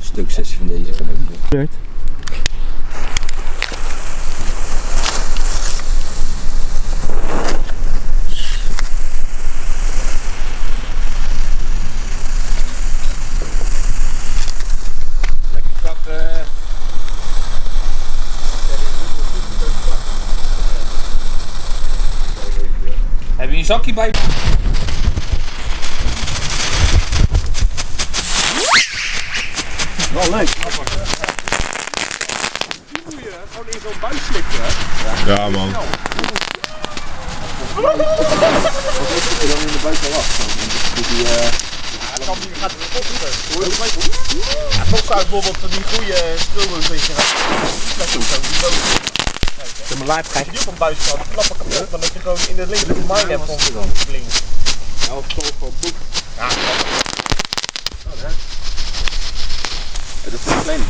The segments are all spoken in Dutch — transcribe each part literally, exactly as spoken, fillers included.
stuk sessie van deze kan even. Lekker kappen. Heb je een zakje bij? Wel leuk. Die moet je gewoon in zo'n buis slikken. Ja man. Wat is er dan in de buik al af? Die, uh... Ja, dan gaat het poppen. Ja, toch zou ik bijvoorbeeld die goede stromen een beetje gaan. Doe maar live kijken. Die op een buis gaat, klappen kapot, dan dat je gewoon in de linker mind hebt van links. Ja, of toch gewoon boek. Ja, Ja, dat is een klein.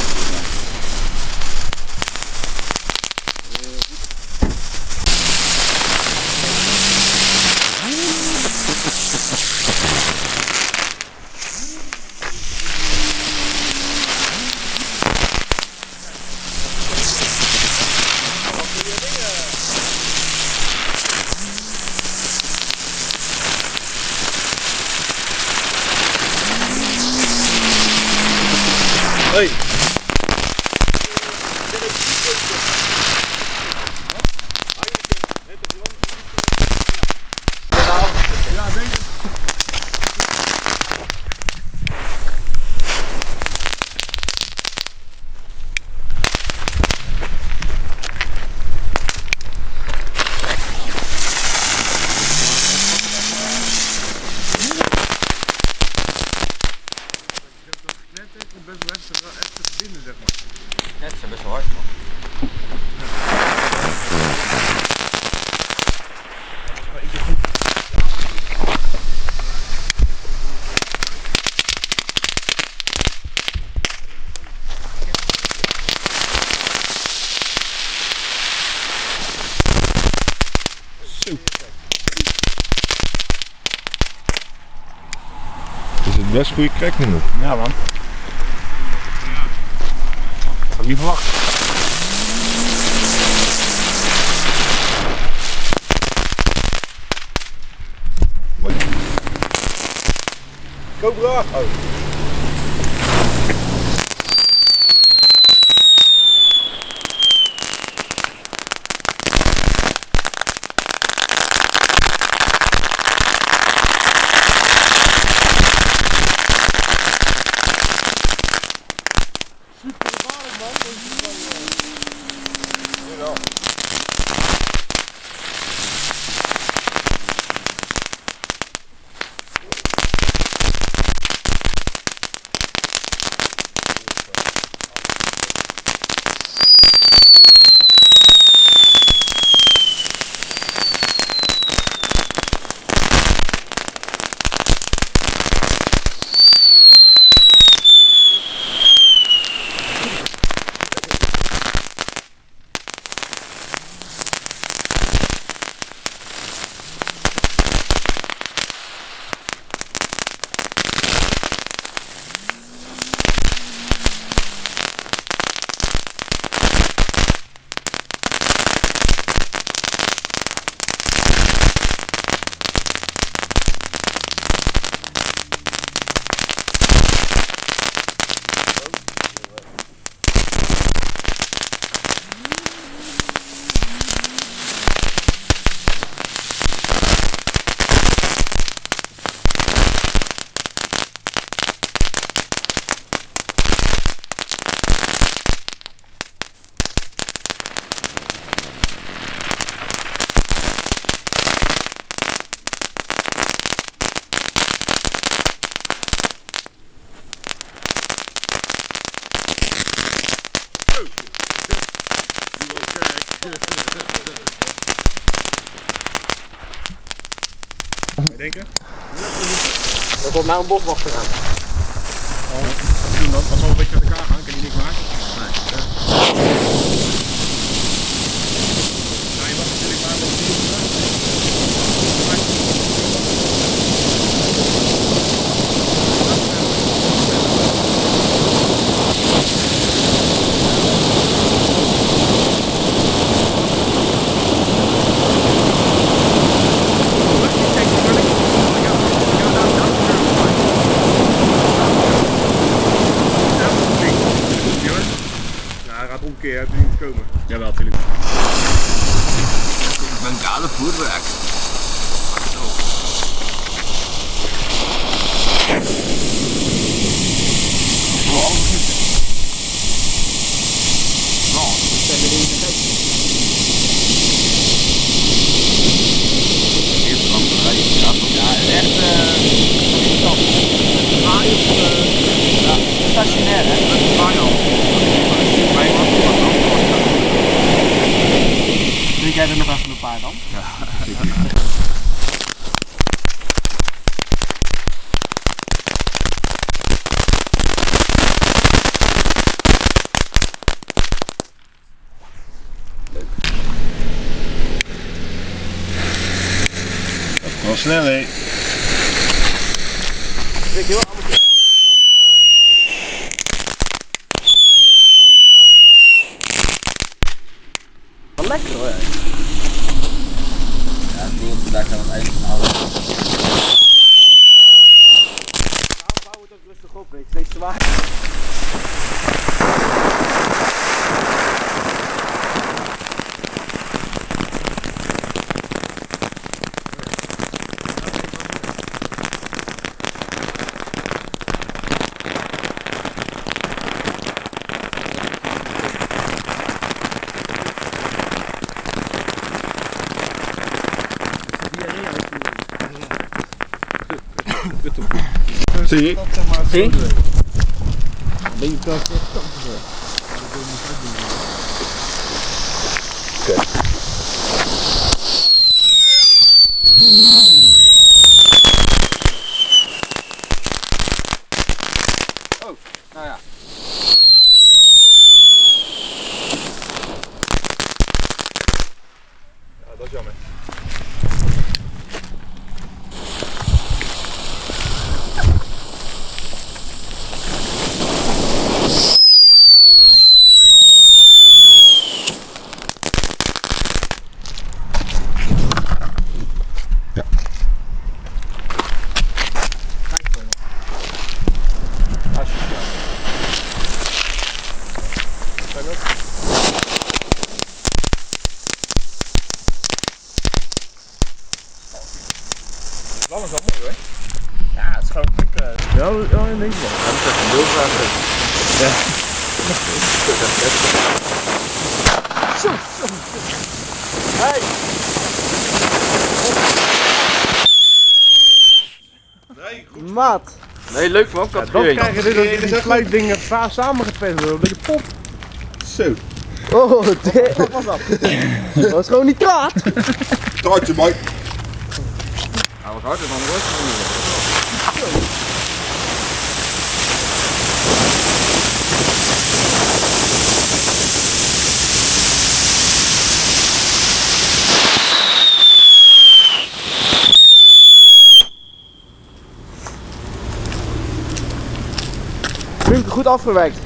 Hey. Net zijn best wel hard, man. Is het best goede crack nu nog? Ja, man. Had ik niet verwacht. Cobra! Oh. Denken? Dat wordt nou een boswachter aan. Oh, doen dan. Als we een beetje uit elkaar gaan, kan je niks maken. Nee. Ja, je mag natuurlijk maar met die snel hé. Ik heel allemaal. Wat lekker hoor. Ja, ik wil daar aan het eind van houden. Nou, bouw het ook rustig op, weet je. Steeds zwaar. Zie je? Zie? Ben je kant Oh, nou ja. Ja, dat is jammer. Dat is wel mooi hoor. Ja, het is gewoon flink. Uh... Ja, ja, in deze man. Dat is echt een heel graag. Ja. Zo, zo. Hey! Nee, goed. Maat! Nee, leuk man, Ja, dan categorie. krijgen we dit die sluitdingen samengepest worden. Een beetje pop. Zo. Oh, dit. Wat was dat? Dat was gewoon niet klaar. Taartje, Mike. Hij was harder dan de rest van de Goed afgewerkt.